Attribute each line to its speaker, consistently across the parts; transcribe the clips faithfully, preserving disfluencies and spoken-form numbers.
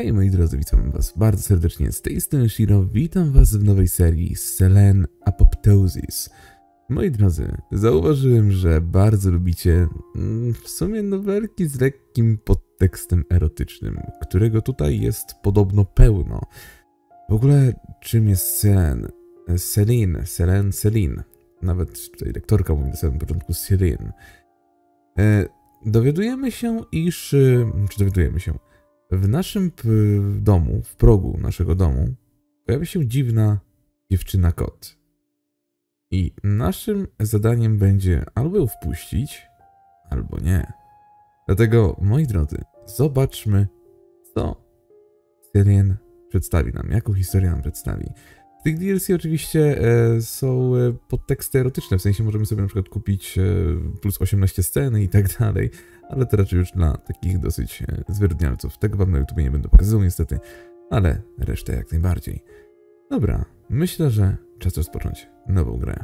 Speaker 1: Hej moi drodzy, witam was bardzo serdecznie, z tej strony Shiro, witam was w nowej serii Selene Apoptosis. Moi drodzy, zauważyłem, że bardzo lubicie mm, w sumie nowelki z lekkim podtekstem erotycznym, którego tutaj jest podobno pełno. W ogóle czym jest Selene? Selene, Selene, Selene. Nawet tutaj lektorka mówi na samym początku Selene. E, dowiadujemy się, iż... czy dowiadujemy się? W naszym domu, w progu naszego domu, pojawia się dziwna dziewczyna-kot. I naszym zadaniem będzie albo ją wpuścić, albo nie. Dlatego, moi drodzy, zobaczmy, co Selene przedstawi nam, jaką historię nam przedstawi. W tych D L C oczywiście e, są e, podteksty erotyczne, w sensie możemy sobie na przykład kupić e, plus osiemnaście sceny i tak dalej, ale to raczej już dla takich dosyć e, zwyrodnialców. Tego wam na YouTube nie będę pokazywał niestety, ale resztę jak najbardziej. Dobra, myślę, że czas rozpocząć nową grę.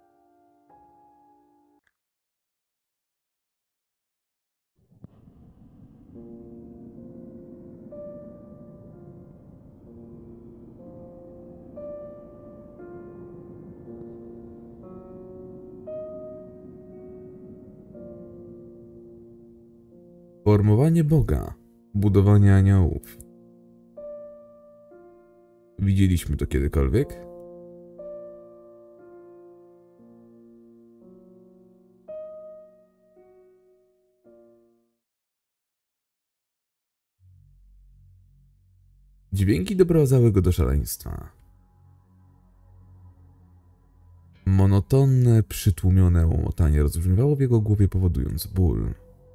Speaker 1: Formowanie Boga, budowanie aniołów. Widzieliśmy to kiedykolwiek? Dźwięki doprowadzały go do szaleństwa. Monotonne, przytłumione łomotanie rozbrzmiewało w jego głowie, powodując ból.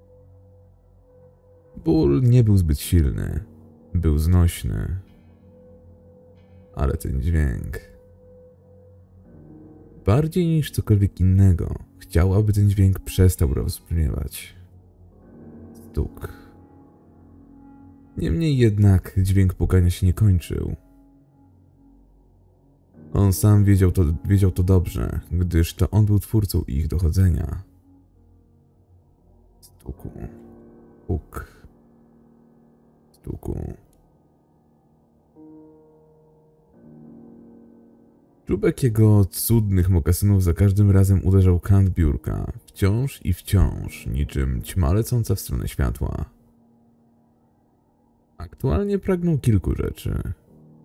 Speaker 1: Ból nie był zbyt silny, był znośny, ale ten dźwięk... Bardziej niż cokolwiek innego, chciał, aby ten dźwięk przestał rozbrzmiewać. Stuk. Niemniej jednak dźwięk pukania się nie kończył. On sam wiedział to, wiedział to dobrze, gdyż to on był twórcą ich dochodzenia. Stuku. Puk. Stuku. Czubek jego cudnych mokasynów za każdym razem uderzał kant biurka, wciąż i wciąż, niczym ćma lecąca w stronę światła. Aktualnie pragnął kilku rzeczy.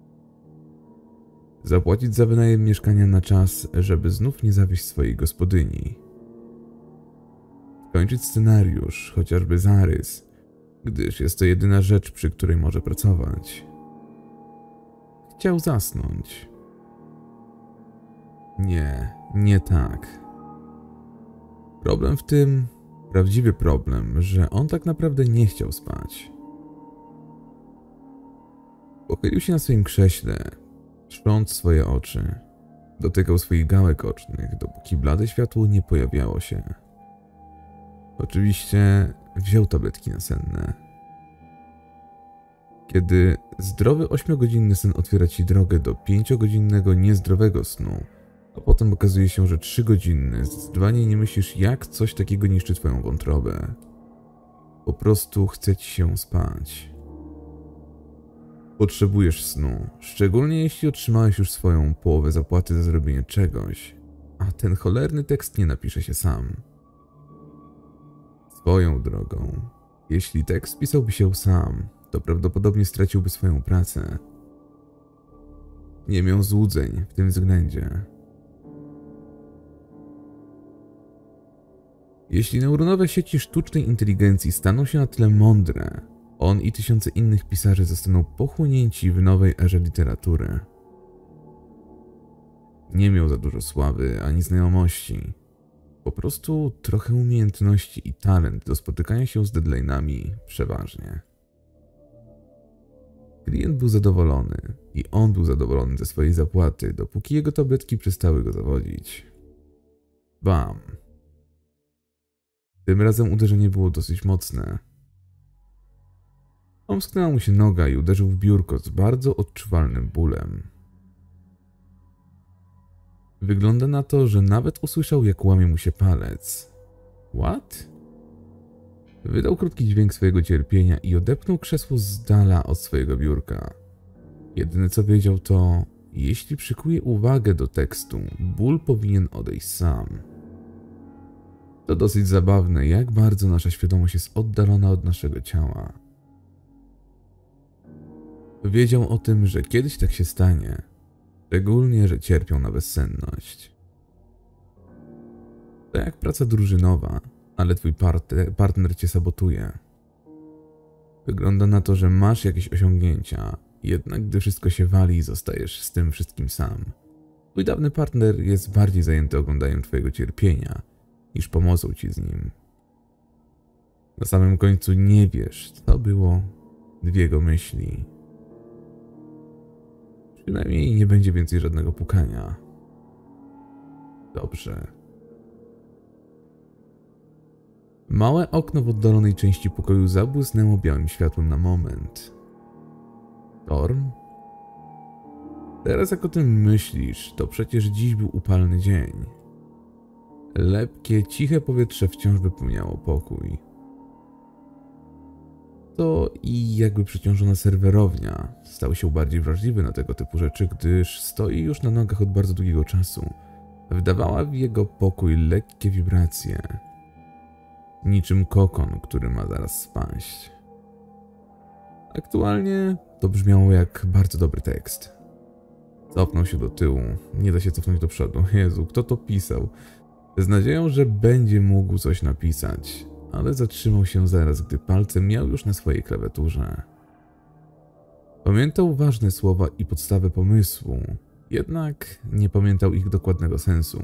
Speaker 1: Zapłacić za wynajem mieszkania na czas, żeby znów nie zawieść swojej gospodyni. Kończyć scenariusz, chociażby zarys, gdyż jest to jedyna rzecz, przy której może pracować. Chciał zasnąć. Nie, nie tak. Problem w tym, prawdziwy problem, że on tak naprawdę nie chciał spać. Pochylił się na swoim krześle, trząc swoje oczy. Dotykał swoich gałek ocznych, dopóki blade światło nie pojawiało się. Oczywiście wziął tabletki nasenne. Kiedy zdrowy ośmiogodzinny sen otwiera ci drogę do pięciogodzinnego niezdrowego snu, a potem okazuje się, że trzygodzinny zdecydowanie nie myślisz, jak coś takiego niszczy twoją wątrobę. Po prostu chce ci się spać. Potrzebujesz snu, szczególnie jeśli otrzymałeś już swoją połowę zapłaty za zrobienie czegoś, a ten cholerny tekst nie napisze się sam. Swoją drogą, jeśli tekst pisałby się sam, to prawdopodobnie straciłby swoją pracę. Nie miał złudzeń w tym względzie. Jeśli neuronowe sieci sztucznej inteligencji staną się na tyle mądre, on i tysiące innych pisarzy zostaną pochłonięci w nowej erze literatury. Nie miał za dużo sławy ani znajomości. Po prostu trochę umiejętności i talent do spotykania się z deadline'ami przeważnie. Klient był zadowolony i on był zadowolony ze swojej zapłaty, dopóki jego tabletki przestały go zawodzić. Bam! Tym razem uderzenie było dosyć mocne. Omsknęła mu się noga i uderzył w biurko z bardzo odczuwalnym bólem. Wygląda na to, że nawet usłyszał, jak łamie mu się palec. What? Wydał krótki dźwięk swojego cierpienia i odepchnął krzesło z dala od swojego biurka. Jedyne co wiedział to, jeśli przykuje uwagę do tekstu, ból powinien odejść sam. To dosyć zabawne, jak bardzo nasza świadomość jest oddalona od naszego ciała. Wiedział o tym, że kiedyś tak się stanie, szczególnie, że cierpiał na bezsenność. To jak praca drużynowa, ale twój partner, partner cię sabotuje. Wygląda na to, że masz jakieś osiągnięcia, jednak gdy wszystko się wali, zostajesz z tym wszystkim sam. Twój dawny partner jest bardziej zajęty oglądaniem twojego cierpienia, niż pomocą ci z nim. Na samym końcu nie wiesz, co było w jego myśli. Przynajmniej nie będzie więcej żadnego pukania. Dobrze. Małe okno w oddalonej części pokoju zabłysnęło białym światłem na moment. Storm? Teraz jak o tym myślisz, to przecież dziś był upalny dzień. Lepkie, ciche powietrze wciąż wypełniało pokój. To i jakby przeciążona serwerownia stał się bardziej wrażliwy na tego typu rzeczy, gdyż stoi już na nogach od bardzo długiego czasu. Wydawała w jego pokój lekkie wibracje. Niczym kokon, który ma zaraz spaść. Aktualnie to brzmiało jak bardzo dobry tekst. Cofnął się do tyłu. Nie da się cofnąć do przodu. Jezu, kto to pisał? Z nadzieją, że będzie mógł coś napisać, ale zatrzymał się zaraz, gdy palce miał już na swojej klawiaturze. Pamiętał ważne słowa i podstawę pomysłu, jednak nie pamiętał ich dokładnego sensu.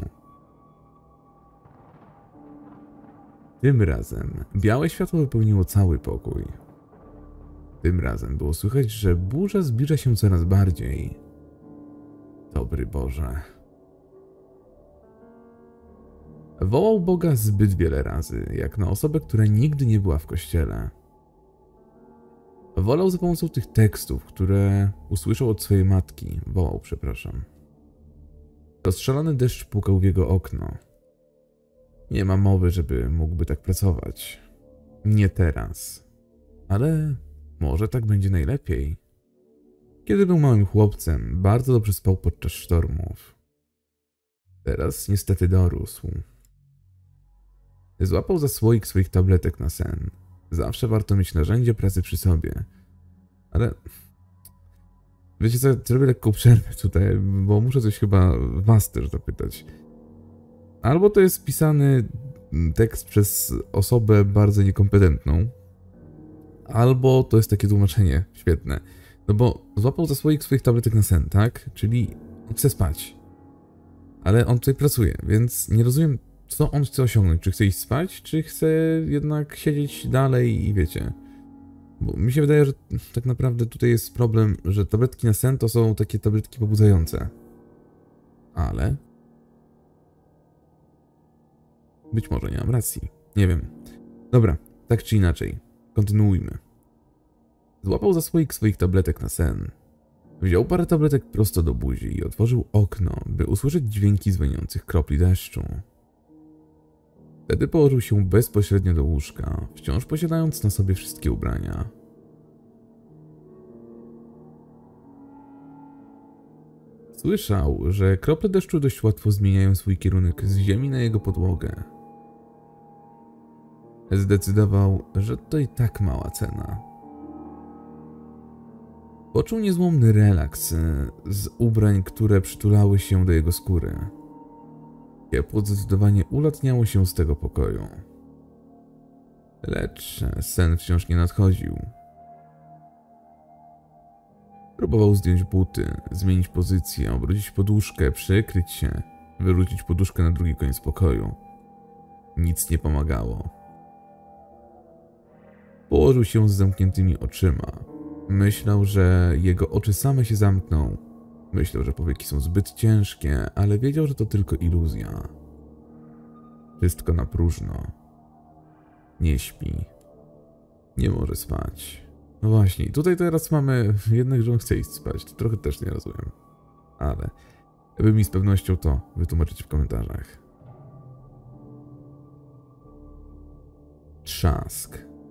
Speaker 1: Tym razem białe światło wypełniło cały pokój. Tym razem było słychać, że burza zbliża się coraz bardziej. Dobry Boże. Wołał Boga zbyt wiele razy, jak na osobę, która nigdy nie była w kościele. Wolał za pomocą tych tekstów, które usłyszał od swojej matki, wołał, przepraszam. Rozstrzelony deszcz pukał w jego okno. Nie ma mowy, żeby mógłby tak pracować. Nie teraz. Ale może tak będzie najlepiej. Kiedy był małym chłopcem, bardzo dobrze spał podczas sztormów. Teraz niestety dorósł. Złapał za słoik swoich tabletek na sen. Zawsze warto mieć narzędzie pracy przy sobie. Ale... Wiecie co, zrobię lekką przerwę tutaj, bo muszę coś chyba was też zapytać. Albo to jest pisany tekst przez osobę bardzo niekompetentną, albo to jest takie tłumaczenie świetne. No bo złapał za słoik swoich tabletek na sen, tak? Czyli chce spać. Ale on tutaj pracuje, więc nie rozumiem, co on chce osiągnąć. Czy chce iść spać, czy chce jednak siedzieć dalej i wiecie. Bo mi się wydaje, że tak naprawdę tutaj jest problem, że tabletki na sen to są takie tabletki pobudzające. Ale... Być może nie mam racji. Nie wiem. Dobra, tak czy inaczej. Kontynuujmy. Złapał za słoik swoich tabletek na sen. Wziął parę tabletek prosto do buzi i otworzył okno, by usłyszeć dźwięki dzwoniących kropli deszczu. Wtedy położył się bezpośrednio do łóżka, wciąż posiadając na sobie wszystkie ubrania. Słyszał, że krople deszczu dość łatwo zmieniają swój kierunek z ziemi na jego podłogę. Zdecydował, że to i tak mała cena. Poczuł niezłomny relaks z ubrań, które przytulały się do jego skóry. Ciepło zdecydowanie ulatniało się z tego pokoju. Lecz sen wciąż nie nadchodził. Próbował zdjąć buty, zmienić pozycję, obrócić poduszkę, przykryć się, wyrzucić poduszkę na drugi koniec pokoju. Nic nie pomagało. Położył się z zamkniętymi oczyma. Myślał, że jego oczy same się zamkną. Myślał, że powieki są zbyt ciężkie, ale wiedział, że to tylko iluzja. Wszystko na próżno. Nie śpi. Nie może spać. No właśnie, tutaj teraz mamy jednak, że on chce iść spać. To trochę też nie rozumiem. Ale wy mi z pewnością to wytłumaczycie w komentarzach. Trzask.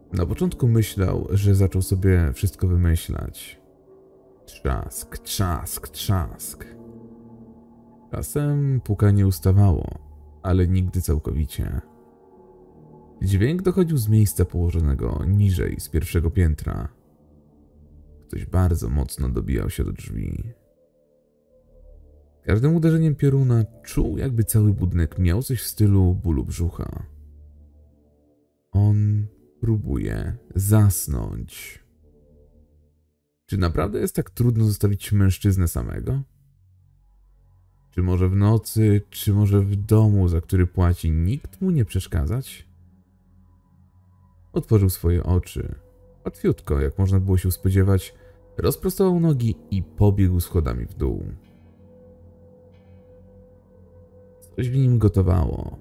Speaker 1: Na początku myślał, że zaczął sobie wszystko wymyślać. Trzask, trzask, trzask. Czasem pukanie ustawało, ale nigdy całkowicie. Dźwięk dochodził z miejsca położonego niżej z pierwszego piętra. Ktoś bardzo mocno dobijał się do drzwi. Każdym uderzeniem pioruna czuł, jakby cały budynek miał coś w stylu bólu brzucha. On próbuje zasnąć. Czy naprawdę jest tak trudno zostawić mężczyznę samego? Czy może w nocy, czy może w domu, za który płaci, nikt mu nie przeszkadzać? Otworzył swoje oczy. Łatwiutko, jak można było się spodziewać, rozprostował nogi i pobiegł schodami w dół. Coś w nim gotowało.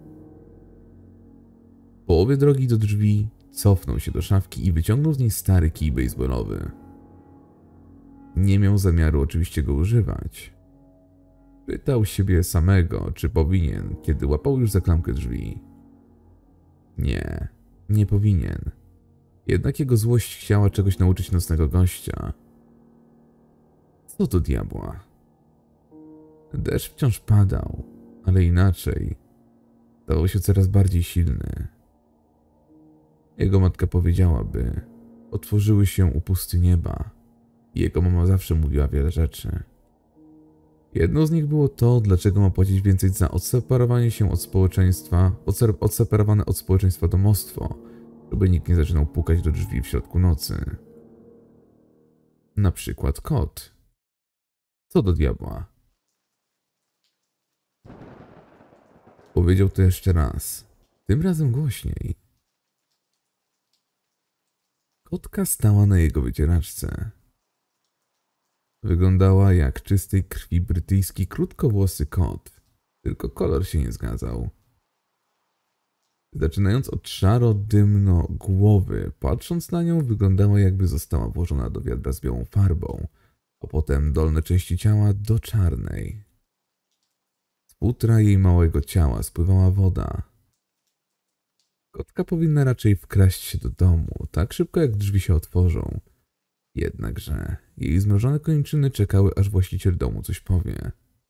Speaker 1: W połowie drogi do drzwi cofnął się do szafki i wyciągnął z niej stary kij baseballowy. Nie miał zamiaru oczywiście go używać. Pytał siebie samego, czy powinien, kiedy łapał już za klamkę drzwi. Nie, nie powinien. Jednak jego złość chciała czegoś nauczyć nocnego gościa. Co do diabła? Deszcz wciąż padał, ale inaczej. Stawał się coraz bardziej silny. Jego matka powiedziałaby, otworzyły się upusty nieba. Jego mama zawsze mówiła wiele rzeczy. Jedną z nich było to, dlaczego ma płacić więcej za odseparowanie się od społeczeństwa, odseparowane od społeczeństwa domostwo, żeby nikt nie zaczynał pukać do drzwi w środku nocy. Na przykład kot. Co do diabła? Powiedział to jeszcze raz, tym razem głośniej. Kotka stała na jego wycieraczce. Wyglądała jak czystej krwi brytyjski krótkowłosy kot, tylko kolor się nie zgadzał. Zaczynając od szaro-dymno głowy, patrząc na nią, wyglądała jakby została włożona do wiadra z białą farbą, a potem dolne części ciała do czarnej. Z futra jej małego ciała spływała woda. Kotka powinna raczej wkraść się do domu, tak szybko jak drzwi się otworzą. Jednakże jej zmrożone kończyny czekały, aż właściciel domu coś powie.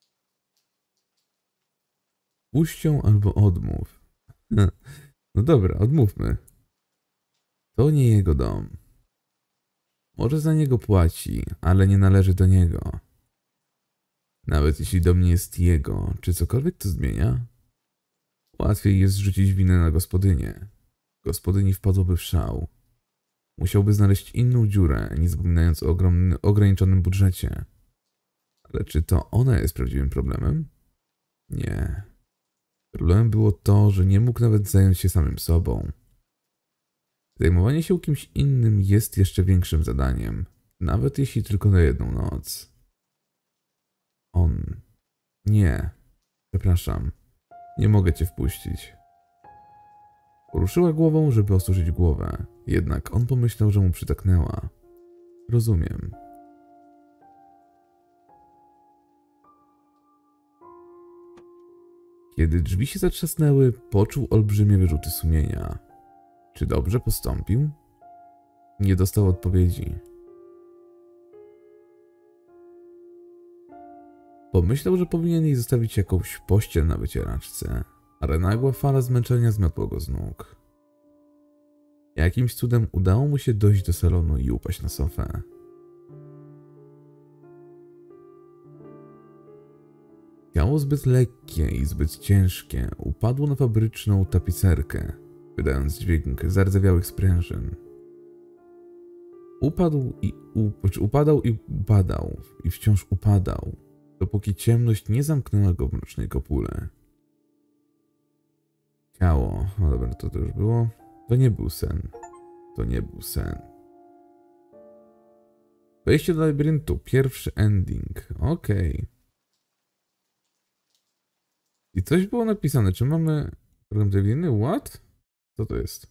Speaker 1: Puść ją albo odmów. No dobra, odmówmy. To nie jego dom. Może za niego płaci, ale nie należy do niego. Nawet jeśli dom nie jest jego, czy cokolwiek to zmienia? Łatwiej jest zrzucić winę na gospodynię. Gospodyni wpadłoby w szał. Musiałby znaleźć inną dziurę, nie zapominając o ogromnym, ograniczonym budżecie. Ale czy to ona jest prawdziwym problemem? Nie. Problemem było to, że nie mógł nawet zająć się samym sobą. Zajmowanie się kimś innym jest jeszcze większym zadaniem, nawet jeśli tylko na jedną noc. On. Nie. Przepraszam. Nie mogę cię wpuścić. Poruszyła głową, żeby osuszyć głowę, jednak on pomyślał, że mu przytaknęła. Rozumiem. Kiedy drzwi się zatrzasnęły, poczuł olbrzymie wyrzuty sumienia. Czy dobrze postąpił? Nie dostał odpowiedzi. Pomyślał, że powinien jej zostawić jakąś pościel na wycieraczce, ale nagła fala zmęczenia zmiotła go z nóg. Jakimś cudem udało mu się dojść do salonu i upaść na sofę. Ciało zbyt lekkie i zbyt ciężkie upadło na fabryczną tapicerkę, wydając dźwięk zardzewiałych sprężyn. Upadł i up- upadał i upadał i wciąż upadał, dopóki ciemność nie zamknęła go w mrocznej kopule. Ciało, no dobra, to to już było. To nie był sen. To nie był sen. Wejście do labiryntu, pierwszy ending. Okej. Okay. I coś było napisane. Czy mamy program dywiny? What? Co to jest?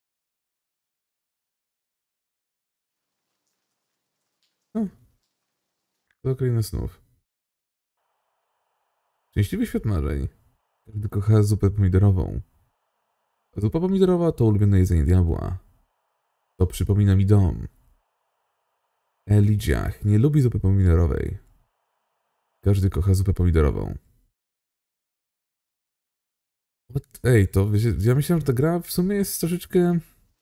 Speaker 1: O. To kraina snów. Szczęśliwy świat marzeń. Każdy kocha zupę pomidorową. Zupa pomidorowa to ulubione jedzenie diabła. To przypomina mi dom. Elijah nie lubi zupy pomidorowej. Każdy kocha zupę pomidorową. What? Ej, to ja myślałem, że ta gra w sumie jest troszeczkę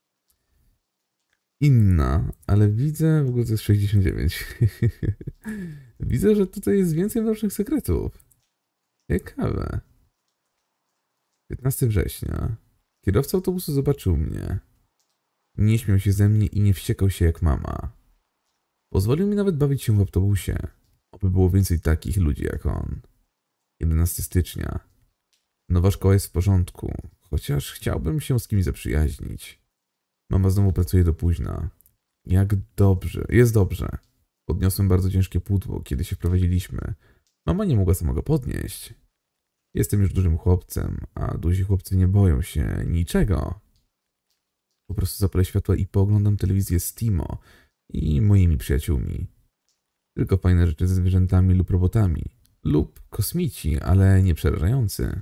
Speaker 1: inna, ale widzę, w ogóle to jest sześćdziesiąt dziewięć. Widzę, że tutaj jest więcej mrocznych sekretów. Ciekawe. piętnastego września. Kierowca autobusu zobaczył mnie. Nie śmiał się ze mnie i nie wściekał się jak mama. Pozwolił mi nawet bawić się w autobusie. Oby było więcej takich ludzi jak on. jedenastego stycznia. Nowa szkoła jest w porządku, chociaż chciałbym się z kimś zaprzyjaźnić. Mama znowu pracuje do późna. Jak dobrze, jest dobrze. Podniosłem bardzo ciężkie pudło, kiedy się wprowadziliśmy. Mama nie mogła samego podnieść. Jestem już dużym chłopcem, a duzi chłopcy nie boją się niczego. Po prostu zapalę światła i pooglądam telewizję z Timo i moimi przyjaciółmi. Tylko fajne rzeczy ze zwierzętami lub robotami. Lub kosmici, ale nie przerażający.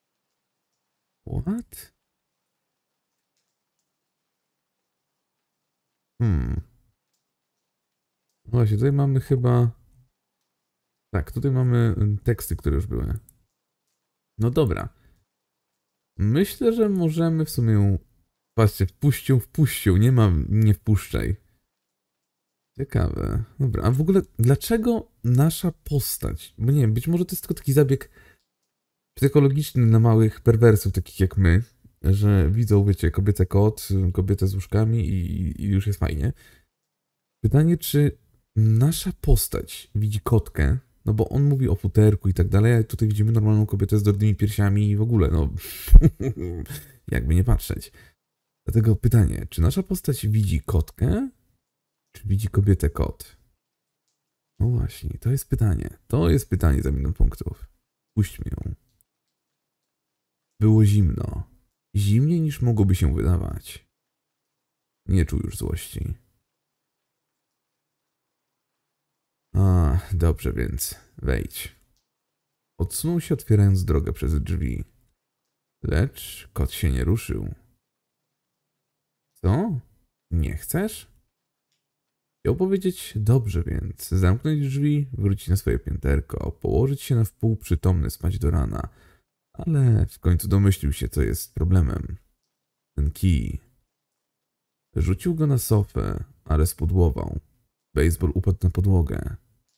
Speaker 1: What? Hmm. Właśnie, tutaj mamy chyba... Tak, tutaj mamy teksty, które już były. No dobra. Myślę, że możemy w sumie... Patrzcie, wpuścił, wpuścił, nie mam, nie wpuszczaj. Ciekawe. Dobra, a w ogóle dlaczego nasza postać? Bo nie wiem, być może to jest tylko taki zabieg psychologiczny na małych perwersów, takich jak my, że widzą, wiecie, kobietę kot, kobietę z łóżkami i, i już jest fajnie. Pytanie, czy nasza postać widzi kotkę, no bo on mówi o futerku i tak dalej, a tutaj widzimy normalną kobietę z drobnymi piersiami i w ogóle, no jakby nie patrzeć. Dlatego pytanie, czy nasza postać widzi kotkę, czy widzi kobietę kot? No właśnie, to jest pytanie. To jest pytanie za milion punktów. Puśćmy ją. Było zimno. Zimniej niż mogłoby się wydawać. Nie czuł już złości. A, dobrze więc. Wejdź. Odsunął się, otwierając drogę przez drzwi. Lecz kot się nie ruszył. Co? Nie chcesz? Chciał powiedzieć dobrze więc, zamknąć drzwi, wrócić na swoje pięterko, położyć się na wpół przytomny, spać do rana. Ale w końcu domyślił się, co jest problemem. Ten kij. Rzucił go na sofę, ale spudłował. Baseball upadł na podłogę.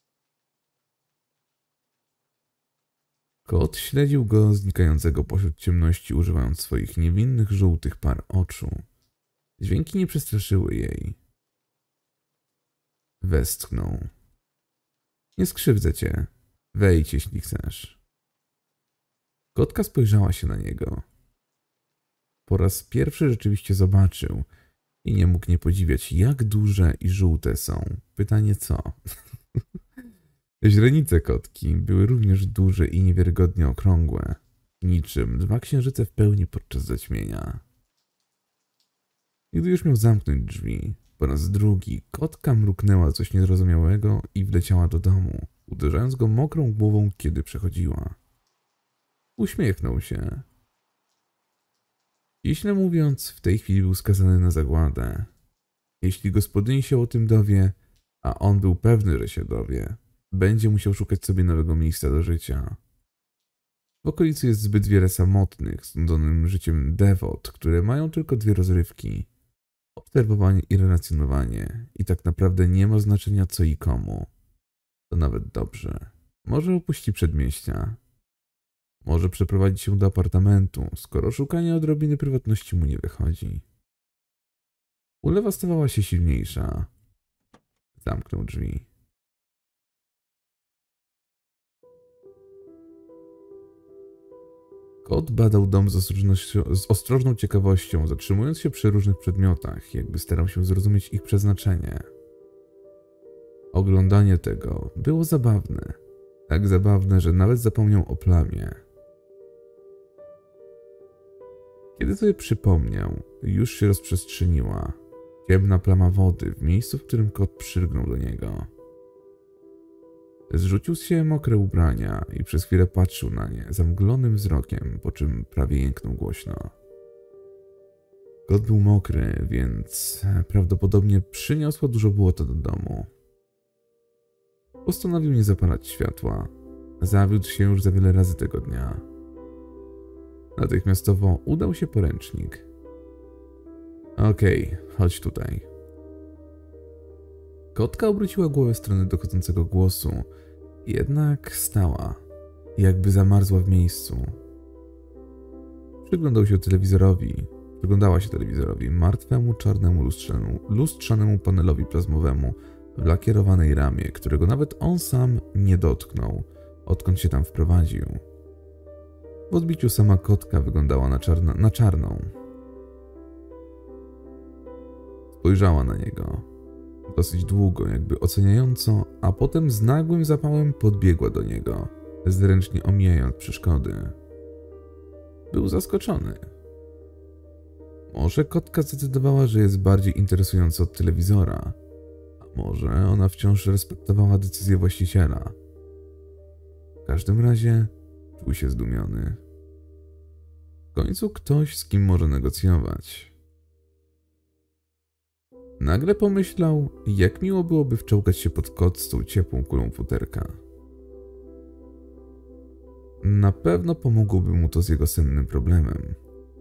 Speaker 1: Kot śledził go znikającego pośród ciemności, używając swoich niewinnych, żółtych par oczu. Dźwięki nie przestraszyły jej. Westchnął. Nie skrzywdzę cię. Wejdź, jeśli chcesz. Kotka spojrzała się na niego. Po raz pierwszy rzeczywiście zobaczył i nie mógł nie podziwiać, jak duże i żółte są. Pytanie co? Źrenice kotki były również duże i niewiarygodnie okrągłe, niczym dwa księżyce w pełni podczas zaćmienia. Gdy już miał zamknąć drzwi, po raz drugi kotka mruknęła coś niezrozumiałego i wleciała do domu, uderzając go mokrą głową, kiedy przechodziła. Uśmiechnął się. Ściśle mówiąc, w tej chwili był skazany na zagładę. Jeśli gospodyni się o tym dowie, a on był pewny, że się dowie, będzie musiał szukać sobie nowego miejsca do życia. W okolicy jest zbyt wiele samotnych, znudzonym życiem dewot, które mają tylko dwie rozrywki. Obserwowanie i relacjonowanie. I tak naprawdę nie ma znaczenia co i komu. To nawet dobrze. Może opuści przedmieścia. Może przeprowadzić się do apartamentu, skoro szukanie odrobiny prywatności mu nie wychodzi. Ulewa stawała się silniejsza. Zamknął drzwi. Kot badał dom z, z ostrożną ciekawością, zatrzymując się przy różnych przedmiotach, jakby starał się zrozumieć ich przeznaczenie. Oglądanie tego było zabawne. Tak zabawne, że nawet zapomniał o plamie. Kiedy sobie przypomniał, już się rozprzestrzeniła. Ciemna plama wody w miejscu, w którym kot przylgnął do niego. Zrzucił z siebie mokre ubrania i przez chwilę patrzył na nie zamglonym wzrokiem, po czym prawie jęknął głośno. Kot był mokry, więc prawdopodobnie przyniosło dużo błota do domu. Postanowił nie zapalać światła. Zawiódł się już za wiele razy tego dnia. Natychmiastowo udał się po ręcznik. Okej, okay, chodź tutaj. Kotka obróciła głowę w stronę dochodzącego głosu, jednak stała, jakby zamarzła w miejscu. Przyglądał się telewizorowi, przyglądała się telewizorowi, martwemu, czarnemu, lustrzanemu, lustrzanemu panelowi plazmowemu w lakierowanej ramie, którego nawet on sam nie dotknął, odkąd się tam wprowadził. W odbiciu sama kotka wyglądała na, czarno, na czarną. Spojrzała na niego. Dosyć długo, jakby oceniająco, a potem z nagłym zapałem podbiegła do niego, zręcznie omijając przeszkody. Był zaskoczony. Może kotka zdecydowała, że jest bardziej interesująca od telewizora, a może ona wciąż respektowała decyzję właściciela. W każdym razie czuł się zdumiony. W końcu ktoś, z kim może negocjować. Nagle pomyślał, jak miło byłoby wczołgać się pod kot z tą ciepłą kulą futerka. Na pewno pomogłoby mu to z jego sennym problemem.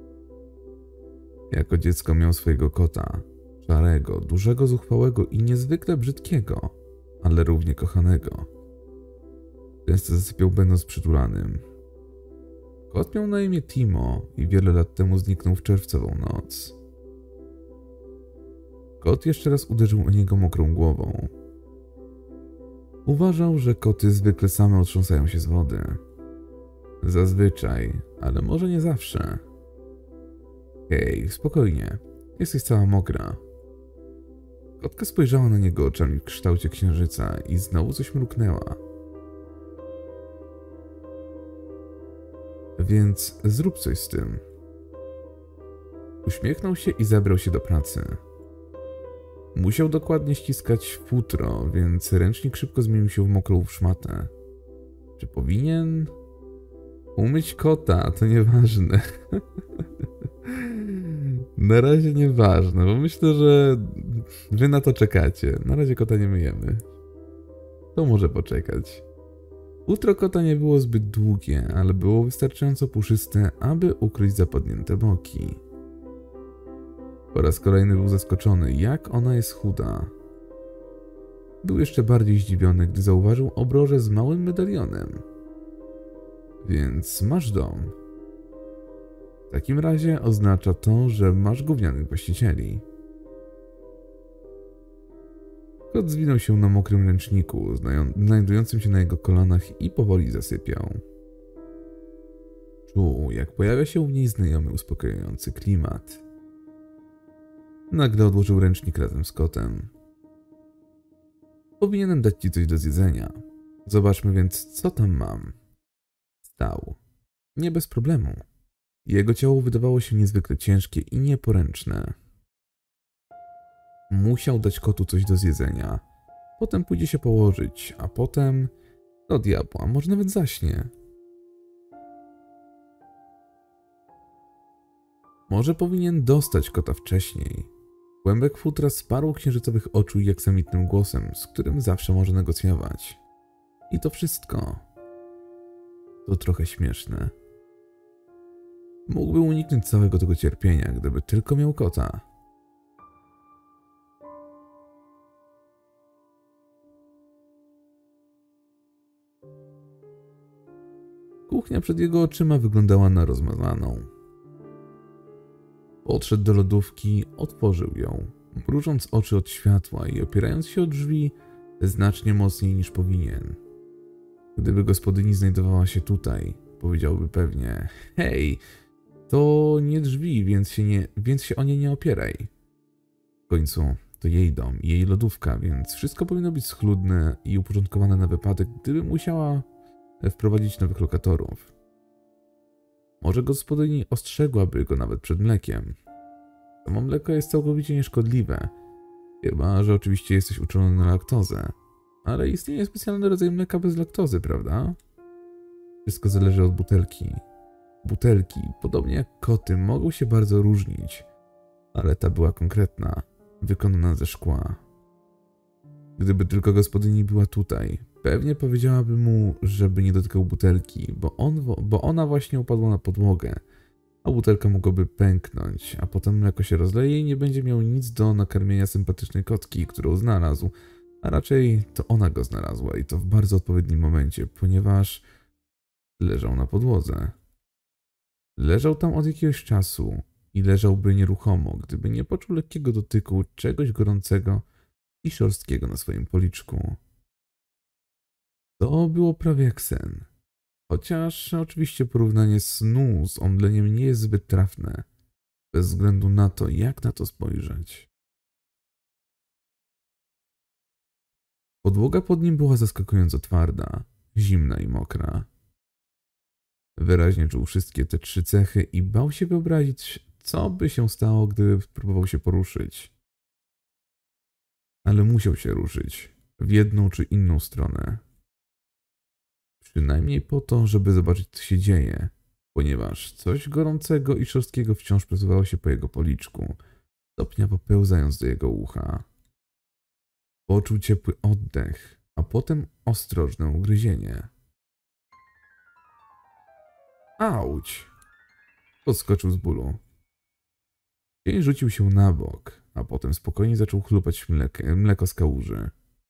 Speaker 1: Jako dziecko miał swojego kota, szarego, dużego, zuchwałego i niezwykle brzydkiego, ale równie kochanego. Często zasypiał będąc przytulanym. Kot miał na imię Timo i wiele lat temu zniknął w czerwcową noc. Kot jeszcze raz uderzył o niego mokrą głową. Uważał, że koty zwykle same otrząsają się z wody. Zazwyczaj, ale może nie zawsze. Hej, spokojnie, jesteś cała mokra. Kotka spojrzała na niego oczami w kształcie księżyca i znowu coś mruknęła. Więc zrób coś z tym. Uśmiechnął się i zabrał się do pracy. Musiał dokładnie ściskać futro, więc ręcznik szybko zmienił się w mokrą szmatę. Czy powinien? Umyć kota, to nieważne. Na razie nieważne, bo myślę, że wy na to czekacie. Na razie kota nie myjemy. To może poczekać. Futro kota nie było zbyt długie, ale było wystarczająco puszyste, aby ukryć zapadnięte boki. Po raz kolejny był zaskoczony, jak ona jest chuda. Był jeszcze bardziej zdziwiony, gdy zauważył obrożę z małym medalionem. Więc masz dom. W takim razie oznacza to, że masz gównianych właścicieli. Kot zwinął się na mokrym ręczniku, znajdującym się na jego kolanach i powoli zasypiał. Czuł, jak pojawia się w niej znajomy, uspokajający klimat. Nagle odłożył ręcznik razem z kotem. Powinienem dać ci coś do zjedzenia. Zobaczmy więc, co tam mam. Stał. Nie bez problemu. Jego ciało wydawało się niezwykle ciężkie i nieporęczne. Musiał dać kotu coś do zjedzenia. Potem pójdzie się położyć, a potem... do diabła, może nawet zaśnie. Może powinien dostać kota wcześniej. Kłębek futra sparł księżycowych oczu i aksamitnym głosem, z którym zawsze może negocjować. I to wszystko. To trochę śmieszne. Mógłby uniknąć całego tego cierpienia, gdyby tylko miał kota. Kuchnia przed jego oczyma wyglądała na rozmazaną. Podszedł do lodówki, otworzył ją, mrużąc oczy od światła i opierając się o drzwi znacznie mocniej niż powinien. Gdyby gospodyni znajdowała się tutaj, powiedziałby pewnie: hej, to nie drzwi, więc się, nie, więc się o nie nie opieraj. W końcu to jej dom i jej lodówka, więc wszystko powinno być schludne i uporządkowane na wypadek, gdyby musiała wprowadzić nowych lokatorów. Może gospodyni ostrzegłaby go nawet przed mlekiem. Samo mleko jest całkowicie nieszkodliwe, chyba że oczywiście jesteś uczulony na laktozę. Ale istnieje specjalny rodzaj mleka bez laktozy, prawda? Wszystko zależy od butelki. Butelki, podobnie jak koty, mogą się bardzo różnić. ale ta była konkretna, wykonana ze szkła. Gdyby tylko gospodyni była tutaj, pewnie powiedziałaby mu, żeby nie dotykał butelki, bo, on, bo ona właśnie upadła na podłogę, a butelka mogłaby pęknąć, a potem mleko się rozleje i nie będzie miał nic do nakarmienia sympatycznej kotki, którą znalazł, a raczej to ona go znalazła i to w bardzo odpowiednim momencie, ponieważ leżał na podłodze. Leżał tam od jakiegoś czasu i leżałby nieruchomo, gdyby nie poczuł lekkiego dotyku czegoś gorącego i szorstkiego na swoim policzku. To było prawie jak sen. Chociaż oczywiście porównanie snu z omdleniem nie jest zbyt trafne, bez względu na to, jak na to spojrzeć. Podłoga pod nim była zaskakująco twarda, zimna i mokra. Wyraźnie czuł wszystkie te trzy cechy i bał się wyobrazić, co by się stało, gdyby próbował się poruszyć. Ale musiał się ruszyć w jedną czy inną stronę. Przynajmniej po to, żeby zobaczyć, co się dzieje, ponieważ coś gorącego i szorstkiego wciąż przesuwało się po jego policzku, stopnia popełzając do jego ucha. Poczuł ciepły oddech, a potem ostrożne ugryzienie. Auć! Podskoczył z bólu. Cień rzucił się na bok, a potem spokojnie zaczął chlupać mleko, mleko z kałuży.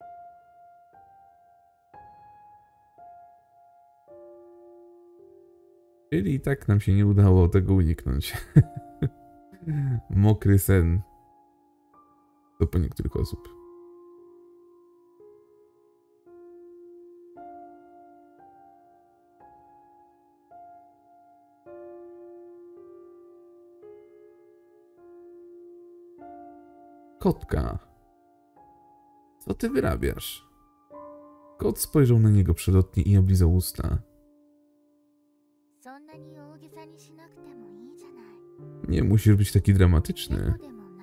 Speaker 1: Czyli i tak nam się nie udało tego uniknąć. Mokry sen. To po niektórych osób. Kotka. Co ty wyrabiasz? Kot spojrzał na niego przelotnie i oblizał usta. Nie musisz być taki dramatyczny.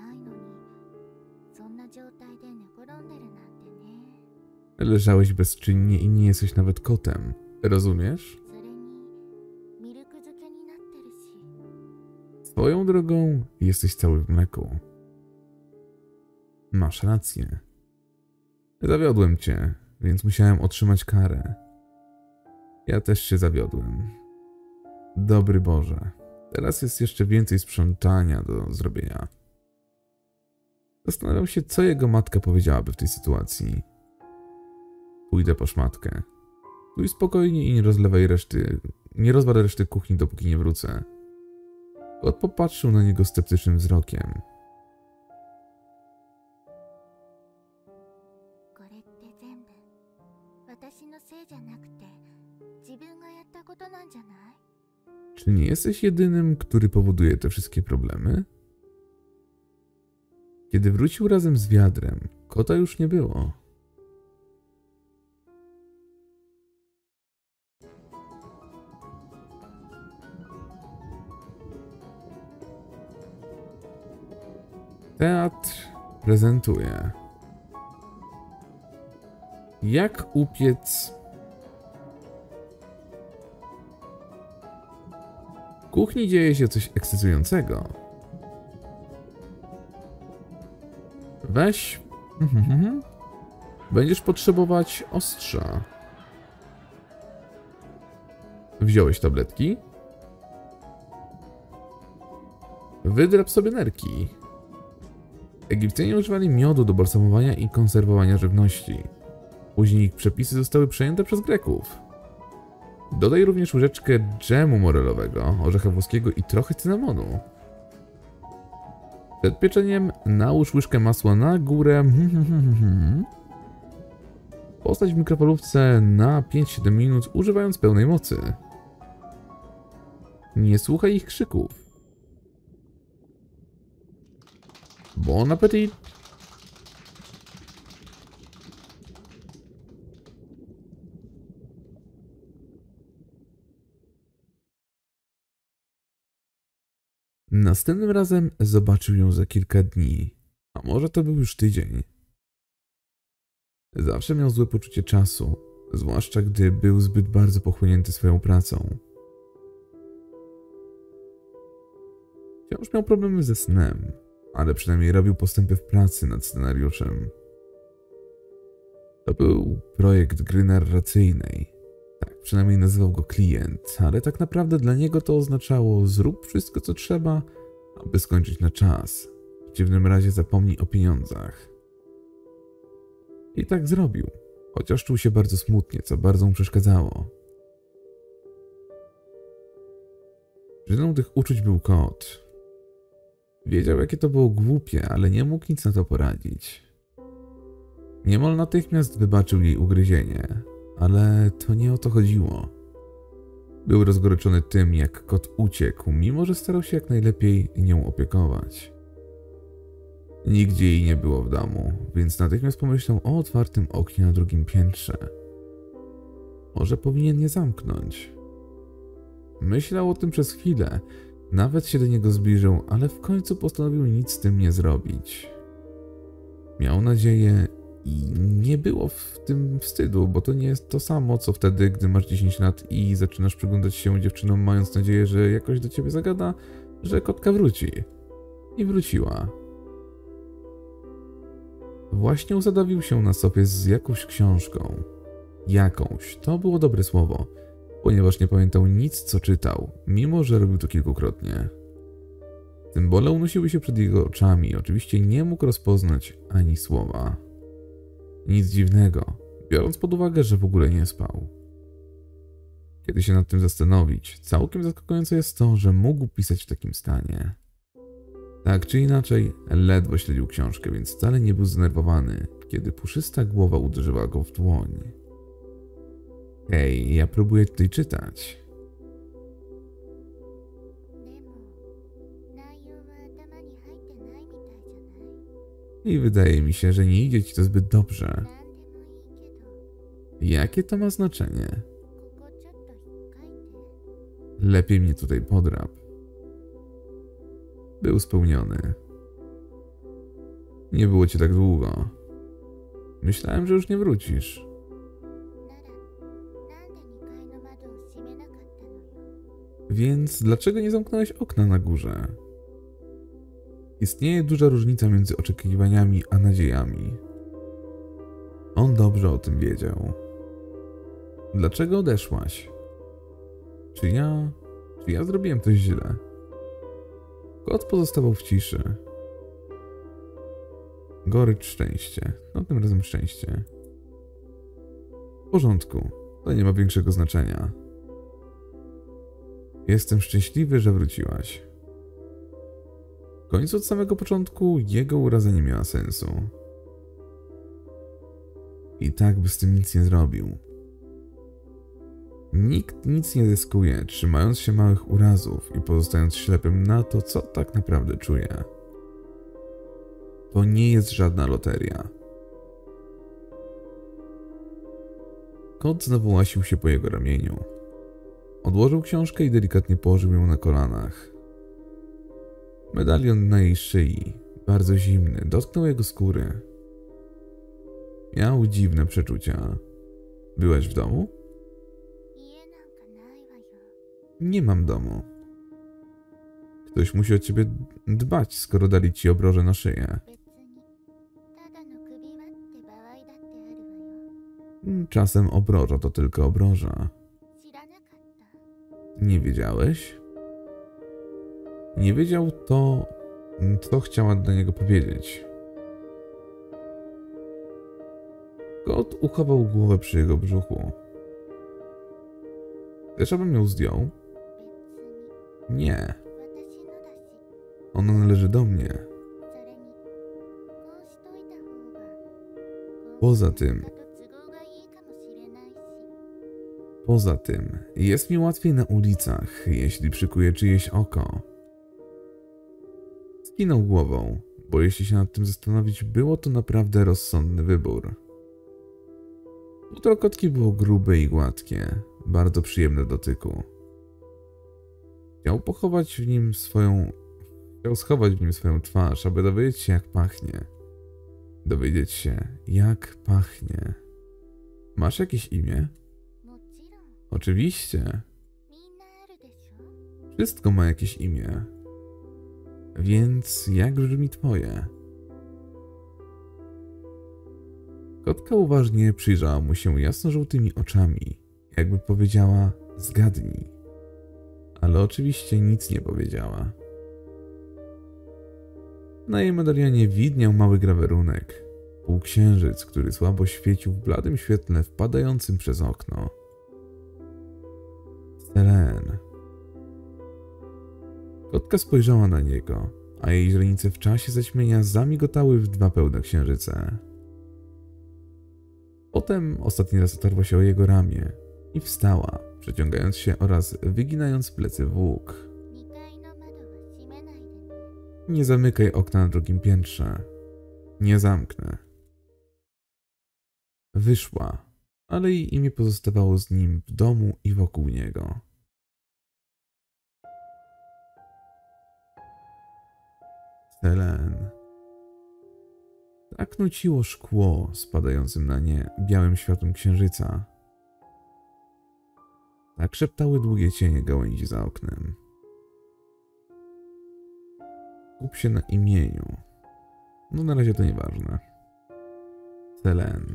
Speaker 1: Leżałeś bezczynnie i nie jesteś nawet kotem. Rozumiesz? Swoją drogą jesteś cały w mleku. Masz rację. Zawiodłem cię, więc musiałem otrzymać karę. Ja też się zawiodłem. Dobry Boże. Teraz jest jeszcze więcej sprzątania do zrobienia. Zastanawiam się, co jego matka powiedziałaby w tej sytuacji. Pójdę po szmatkę. Stój spokojnie i nie rozlewaj reszty, nie rozwal reszty kuchni, dopóki nie wrócę. Kot popatrzył na niego sceptycznym wzrokiem. Czy nie jesteś jedynym, który powoduje te wszystkie problemy? Kiedy wrócił razem z wiadrem, kota już nie było. Teatr prezentuje. Jak upiec... W kuchni dzieje się coś ekscytującego. Weź... Będziesz potrzebować ostrza. Wziąłeś tabletki? Wydrap sobie nerki. Egipcjanie używali miodu do balsamowania i konserwowania żywności. Później ich przepisy zostały przejęte przez Greków. Dodaj również łyżeczkę dżemu morelowego, orzecha włoskiego i trochę cynamonu. Przed pieczeniem nałóż łyżkę masła na górę. Postaw w mikrofalówce na pięć do siedmiu minut, używając pełnej mocy. Nie słuchaj ich krzyków. Bon appetit! Następnym razem zobaczył ją za kilka dni, a może to był już tydzień. Zawsze miał złe poczucie czasu, zwłaszcza gdy był zbyt bardzo pochłonięty swoją pracą. Wciąż miał problemy ze snem, ale przynajmniej robił postępy w pracy nad scenariuszem. To był projekt gry narracyjnej. Tak przynajmniej nazywał go klient, ale tak naprawdę dla niego to oznaczało: zrób wszystko, co trzeba, aby skończyć na czas. W przeciwnym razie zapomnij o pieniądzach. I tak zrobił, chociaż czuł się bardzo smutnie, co bardzo mu przeszkadzało. Przyczyną tych uczuć był kot. Wiedział, jakie to było głupie, ale nie mógł nic na to poradzić. Niemal natychmiast wybaczył jej ugryzienie, ale to nie o to chodziło. Był rozgoryczony tym, jak kot uciekł, mimo że starał się jak najlepiej nią opiekować. Nigdzie jej nie było w domu, więc natychmiast pomyślał o otwartym oknie na drugim piętrze. Może powinien je zamknąć. Myślał o tym przez chwilę, nawet się do niego zbliżył, ale w końcu postanowił nic z tym nie zrobić. Miał nadzieję i nie było w tym wstydu, bo to nie jest to samo, co wtedy, gdy masz dziesięć lat i zaczynasz przyglądać się dziewczynom, mając nadzieję, że jakoś do ciebie zagada, że kotka wróci. I wróciła. Właśnie usadowił się na sofie z jakąś książką. Jakąś, to było dobre słowo, ponieważ nie pamiętał nic, co czytał, mimo że robił to kilkukrotnie. Symbole unosiły się przed jego oczami, oczywiście nie mógł rozpoznać ani słowa. Nic dziwnego, biorąc pod uwagę, że w ogóle nie spał. Kiedy się nad tym zastanowić, całkiem zaskakujące jest to, że mógł pisać w takim stanie. Tak czy inaczej, ledwo śledził książkę, więc wcale nie był zdenerwowany, kiedy puszysta głowa uderzyła go w dłoń. Hej, ja próbuję tutaj czytać. I wydaje mi się, że nie idzie ci to zbyt dobrze. Jakie to ma znaczenie? Lepiej mnie tutaj podrap. Był spełniony. Nie było cię tak długo. Myślałem, że już nie wrócisz. Więc dlaczego nie zamknąłeś okna na górze? Istnieje duża różnica między oczekiwaniami a nadziejami. On dobrze o tym wiedział. Dlaczego odeszłaś? Czy ja... Czy ja zrobiłem coś źle? Kot pozostawał w ciszy. Gorycz, szczęście. No tym razem szczęście. W porządku. To nie ma większego znaczenia. Jestem szczęśliwy, że wróciłaś. W końcu od samego początku jego uraza nie miała sensu. I tak by z tym nic nie zrobił. Nikt nic nie zyskuje, trzymając się małych urazów i pozostając ślepym na to, co tak naprawdę czuje. To nie jest żadna loteria. Kot znowu łasił się po jego ramieniu. Odłożył książkę i delikatnie położył ją na kolanach. Medalion na jej szyi, bardzo zimny, dotknął jego skóry. Miał dziwne przeczucia. Byłaś w domu? Nie mam domu. Ktoś musi o ciebie dbać, skoro dali ci obroże na szyję. Czasem obroża to tylko obroża. Nie wiedziałeś? Nie wiedział to, co chciała do niego powiedzieć. Kot uchował głowę przy jego brzuchu. Chcesz, abym ją zdjął? Nie. Ono należy do mnie. Poza tym... Poza tym, jest mi łatwiej na ulicach, jeśli przykuję czyjeś oko. Skinął głową, bo jeśli się nad tym zastanowić, było to naprawdę rozsądny wybór. Futro kotki było grube i gładkie, bardzo przyjemne w dotyku. Chciał pochować w nim swoją... Chciał schować w nim swoją twarz, aby dowiedzieć się, jak pachnie. Dowiedzieć się, jak pachnie. Masz jakieś imię? Oczywiście. Wszystko ma jakieś imię. Więc jak brzmi twoje? Kotka uważnie przyjrzała mu się jasno-żółtymi oczami, jakby powiedziała: zgadnij. Ale oczywiście nic nie powiedziała. Na jej medalianie widniał mały grawerunek, półksiężyc, który słabo świecił w bladym świetle wpadającym przez okno. Selene. Kotka spojrzała na niego, a jej źrenice w czasie zaćmienia zamigotały w dwa pełne księżyce. Potem ostatni raz otarła się o jego ramię i wstała, przeciągając się oraz wyginając plecy w łuk. Nie zamykaj okna na drugim piętrze. Nie zamknę. Wyszła, ale jej imię pozostawało z nim w domu i wokół niego. Selene. Tak nuciło szkło spadającym na nie białym światłem księżyca. Tak szeptały długie cienie gałęzi za oknem. Skup się na imieniu. No na razie to nieważne. Selene.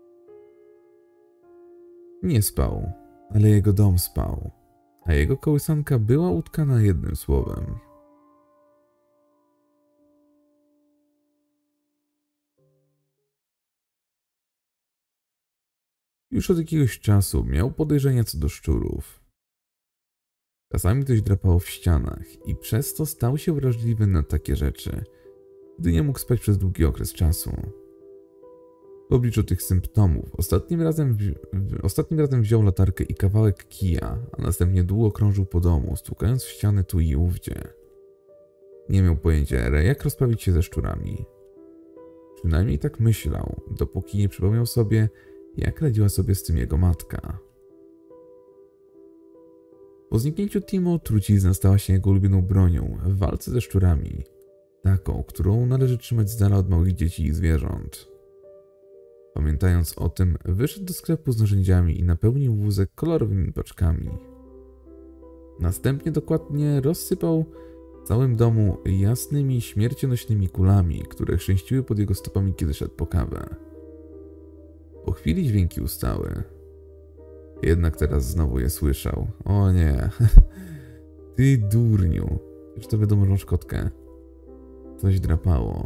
Speaker 1: Nie spał, ale jego dom spał, a jego kołysanka była utkana jednym słowem. Już od jakiegoś czasu miał podejrzenia co do szczurów. Czasami ktoś drapał w ścianach i przez to stał się wrażliwy na takie rzeczy, gdy nie mógł spać przez długi okres czasu. W obliczu tych symptomów ostatnim razem, wzi ostatnim razem wziął latarkę i kawałek kija, a następnie długo krążył po domu, stukając w ściany tu i ówdzie. Nie miał pojęcia, jak rozprawić się ze szczurami. Przynajmniej tak myślał, dopóki nie przypomniał sobie, jak radziła sobie z tym jego matka. Po zniknięciu Timo trucizna stała się jego ulubioną bronią w walce ze szczurami. Taką, którą należy trzymać z dala od małych dzieci i zwierząt. Pamiętając o tym, wyszedł do sklepu z narzędziami i napełnił wózek kolorowymi paczkami. Następnie dokładnie rozsypał w całym domu jasnymi, śmiercionośnymi kulami, które chrzęściły pod jego stopami, kiedy szedł po kawę. Po chwili dźwięki ustały. Jednak teraz znowu je słyszał. O nie. Ty durniu. Już to wiadomo, że masz kotkę. Coś drapało.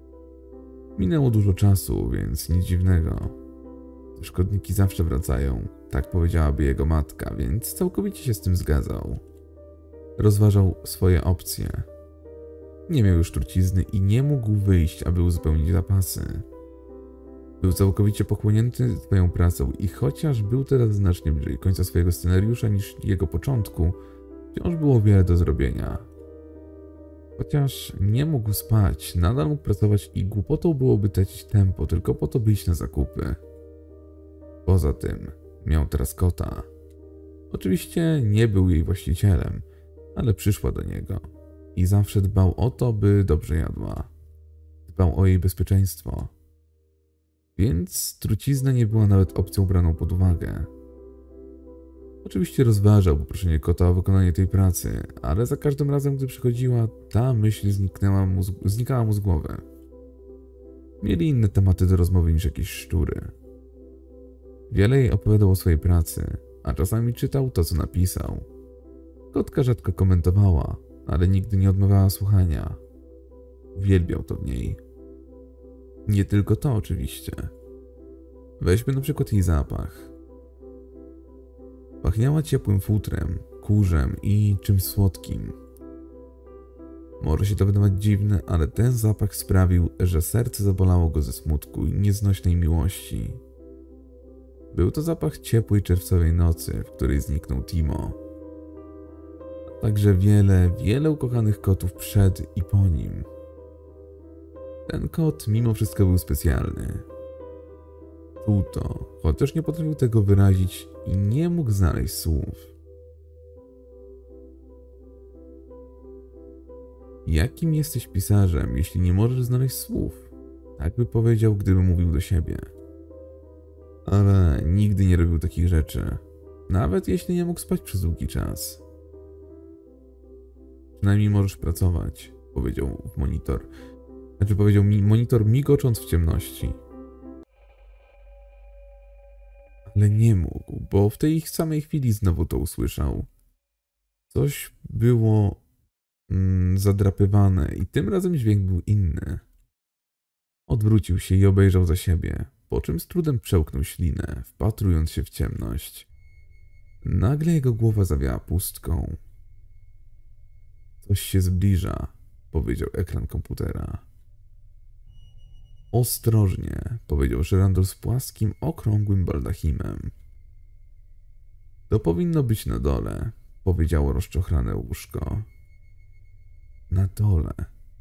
Speaker 1: Minęło dużo czasu, więc nic dziwnego. Te szkodniki zawsze wracają, tak powiedziałaby jego matka, więc całkowicie się z tym zgadzał. Rozważał swoje opcje. Nie miał już trucizny i nie mógł wyjść, aby uzupełnić zapasy. Był całkowicie pochłonięty swoją pracą i chociaż był teraz znacznie bliżej końca swojego scenariusza niż jego początku, wciąż było wiele do zrobienia. Chociaż nie mógł spać, nadal mógł pracować i głupotą byłoby tracić tempo tylko po to, by iść na zakupy. Poza tym miał teraz kota. Oczywiście nie był jej właścicielem, ale przyszła do niego i zawsze dbał o to, by dobrze jadła. Dbał o jej bezpieczeństwo. Więc trucizna nie była nawet opcją braną pod uwagę. Oczywiście rozważał poproszenie kota o wykonanie tej pracy, ale za każdym razem, gdy przychodziła, ta myśl zniknęła mu z, znikała mu z głowy. Mieli inne tematy do rozmowy niż jakieś szczury. Wiele jej opowiadał o swojej pracy, a czasami czytał to, co napisał. Kotka rzadko komentowała, ale nigdy nie odmawiała słuchania. Uwielbiał to w niej. Nie tylko to oczywiście. Weźmy na przykład jej zapach. Pachniała ciepłym futrem, kurzem i czymś słodkim. Może się to wydawać dziwne, ale ten zapach sprawił, że serce zabolało go ze smutku i nieznośnej miłości. Był to zapach ciepłej czerwcowej nocy, w której zniknął Timo. A także wiele, wiele ukochanych kotów przed i po nim. Ten kot mimo wszystko był specjalny. Czuł to, chociaż nie potrafił tego wyrazić i nie mógł znaleźć słów. Jakim jesteś pisarzem, jeśli nie możesz znaleźć słów? Tak by powiedział, gdyby mówił do siebie. Ale nigdy nie robił takich rzeczy, nawet jeśli nie mógł spać przez długi czas. Przynajmniej możesz pracować, powiedział w monitor. Znaczy powiedział mi monitor migocząc w ciemności. Ale nie mógł, bo w tej samej chwili znowu to usłyszał. Coś było mm, zadrapywane i tym razem dźwięk był inny. Odwrócił się i obejrzał za siebie, po czym z trudem przełknął ślinę, wpatrując się w ciemność. Nagle jego głowa zawiała pustką. Coś się zbliża, powiedział ekran komputera. Ostrożnie, powiedział żyrandol z płaskim, okrągłym baldachimem. To powinno być na dole, powiedziało rozczochrane łóżko. Na dole.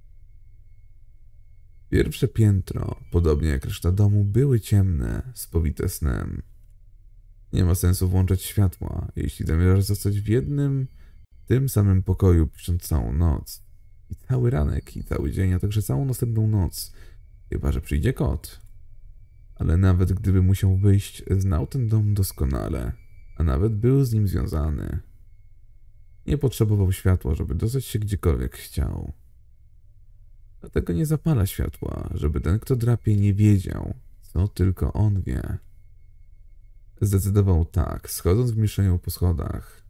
Speaker 1: Pierwsze piętro, podobnie jak reszta domu, były ciemne, spowite snem. Nie ma sensu włączać światła, jeśli zamierzasz zostać w jednym, tym samym pokoju pisząc całą noc. I cały ranek, i cały dzień, a także całą następną noc. Chyba że przyjdzie kot. Ale nawet gdyby musiał wyjść, znał ten dom doskonale, a nawet był z nim związany. Nie potrzebował światła, żeby dostać się gdziekolwiek chciał. Dlatego nie zapala światła, żeby ten, kto drapie, nie wiedział, co tylko on wie. Zdecydował tak, schodząc w milczeniu po schodach.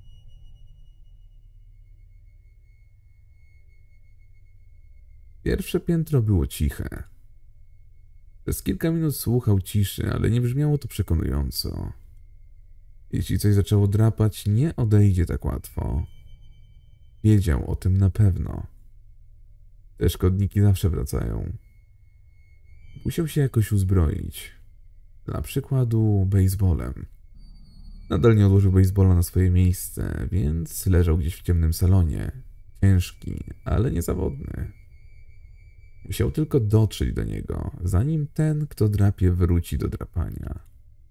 Speaker 1: Pierwsze piętro było ciche. Przez kilka minut słuchał ciszy, ale nie brzmiało to przekonująco. Jeśli coś zaczęło drapać, nie odejdzie tak łatwo. Wiedział o tym na pewno. Te szkodniki zawsze wracają. Musiał się jakoś uzbroić. Dla przykładu baseballem. Nadal nie odłożył baseballa na swoje miejsce, więc leżał gdzieś w ciemnym salonie. Ciężki, ale niezawodny. Musiał tylko dotrzeć do niego, zanim ten, kto drapie, wróci do drapania.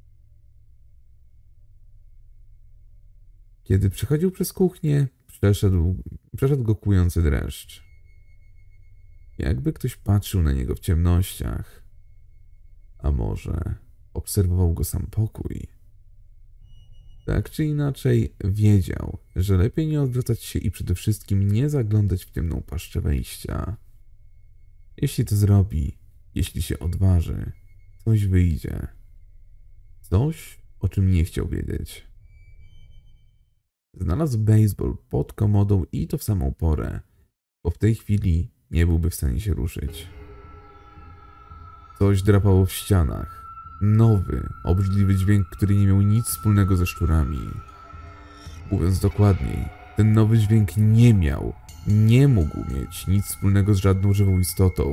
Speaker 1: Kiedy przechodził przez kuchnię, przeszedł, przeszedł go kłujący dreszcz. Jakby ktoś patrzył na niego w ciemnościach. A może obserwował go sam pokój. Tak czy inaczej wiedział, że lepiej nie odwracać się i przede wszystkim nie zaglądać w ciemną paszczę wejścia. Jeśli to zrobi, jeśli się odważy, coś wyjdzie. Coś, o czym nie chciał wiedzieć. Znalazł baseball pod komodą i to w samą porę, bo w tej chwili nie byłby w stanie się ruszyć. Coś drapało w ścianach. Nowy, obrzydliwy dźwięk, który nie miał nic wspólnego ze szczurami. Mówiąc dokładniej, ten nowy dźwięk nie miał, nie mógł mieć nic wspólnego z żadną żywą istotą.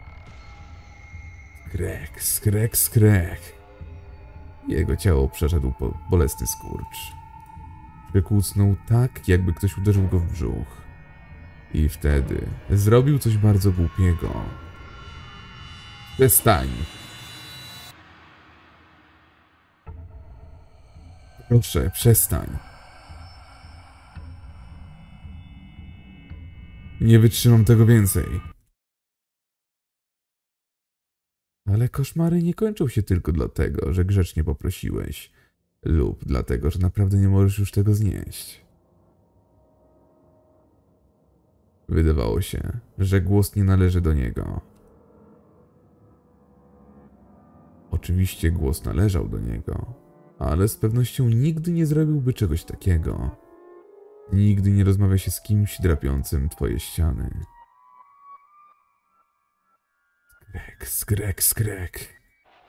Speaker 1: Skrek, skrek, skrek. Jego ciało przeszedł po bolesny skurcz. Przekłucnął tak, jakby ktoś uderzył go w brzuch. I wtedy zrobił coś bardzo głupiego. Przestań! Proszę, przestań. Nie wytrzymam tego więcej. Ale koszmary nie kończą się tylko dlatego, że grzecznie poprosiłeś, lub dlatego, że naprawdę nie możesz już tego znieść. Wydawało się, że głos nie należy do niego. Oczywiście głos należał do niego, ale z pewnością nigdy nie zrobiłby czegoś takiego. Nigdy nie rozmawia się z kimś drapiącym twoje ściany. Skrek, skrek, skrek.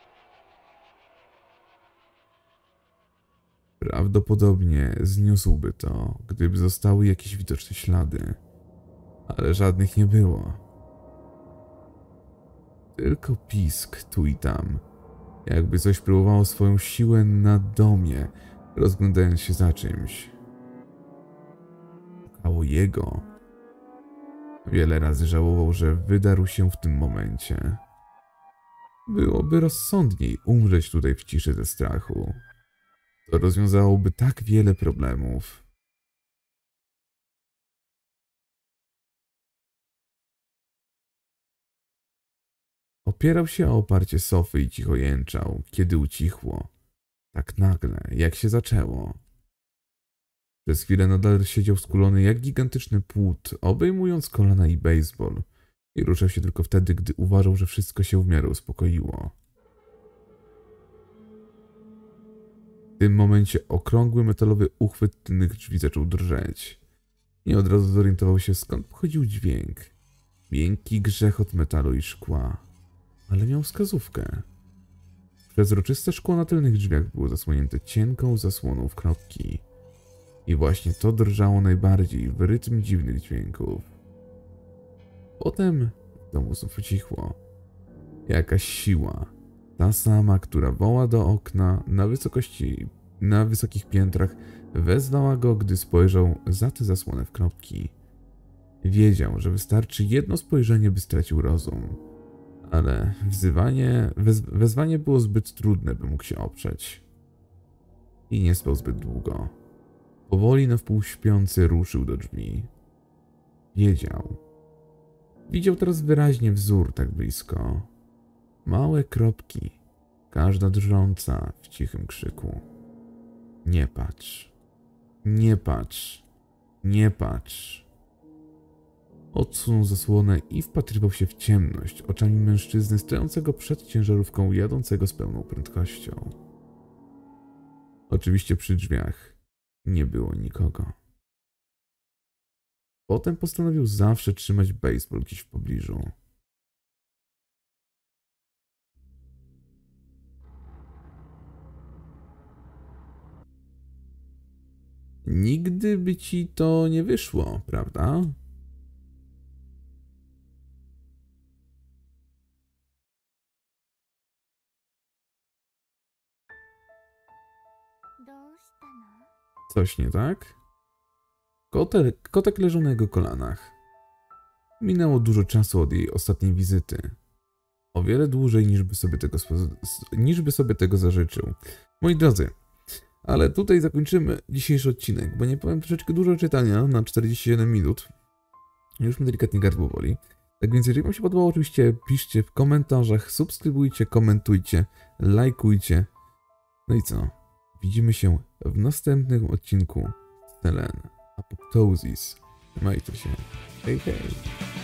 Speaker 1: Prawdopodobnie zniósłby to, gdyby zostały jakieś widoczne ślady. Ale żadnych nie było. Tylko pisk tu i tam. Jakby coś próbowało swoją siłę na domie, rozglądając się za czymś. Szukało jego. Wiele razy żałował, że wydarł się w tym momencie. Byłoby rozsądniej umrzeć tutaj w ciszy ze strachu. To rozwiązałoby tak wiele problemów. Opierał się o oparcie sofy i cicho jęczał, kiedy ucichło. Tak nagle, jak się zaczęło. Przez chwilę nadal siedział skulony jak gigantyczny płód, obejmując kolana i baseball. I ruszał się tylko wtedy, gdy uważał, że wszystko się w miarę uspokoiło. W tym momencie okrągły metalowy uchwyt tylnych drzwi zaczął drżeć. I od razu zorientował się, skąd pochodził dźwięk. Miękki grzechot metalu i szkła. Ale miał wskazówkę. Przezroczyste szkło na tylnych drzwiach było zasłonięte cienką zasłoną w kropki. I właśnie to drżało najbardziej w rytm dziwnych dźwięków. Potem w domu znów ucichło. Jakaś siła, ta sama, która woła do okna na wysokości, na wysokich piętrach, wezwała go, gdy spojrzał za tę zasłonę w kropki. Wiedział, że wystarczy jedno spojrzenie, by stracił rozum. Ale wzywanie, wez, wezwanie było zbyt trudne, by mógł się oprzeć. I nie spał zbyt długo. Powoli na wpół śpiący ruszył do drzwi. Wiedział. Widział teraz wyraźnie wzór tak blisko. Małe kropki, każda drżąca w cichym krzyku. Nie patrz. Nie patrz. Nie patrz. Odsunął zasłonę i wpatrywał się w ciemność oczami mężczyzny stojącego przed ciężarówką jadącego z pełną prędkością. Oczywiście przy drzwiach nie było nikogo. Potem postanowił zawsze trzymać baseball gdzieś w pobliżu. Nigdy by ci to nie wyszło, prawda? Coś nie tak? Kotek, kotek leżał na jego kolanach. Minęło dużo czasu od jej ostatniej wizyty. O wiele dłużej niż by sobie tego, niż by sobie tego zażyczył. Moi drodzy, ale tutaj zakończymy dzisiejszy odcinek, bo nie powiem troszeczkę dużo czytania na czterdzieści siedem minut. Już mi delikatnie gardło boli. Tak więc jeżeli wam się podobało, oczywiście piszcie w komentarzach, subskrybujcie, komentujcie, lajkujcie. No i co? Widzimy się w następnym odcinku Selen Apoptosis. Trzymajcie się. Hej, hej.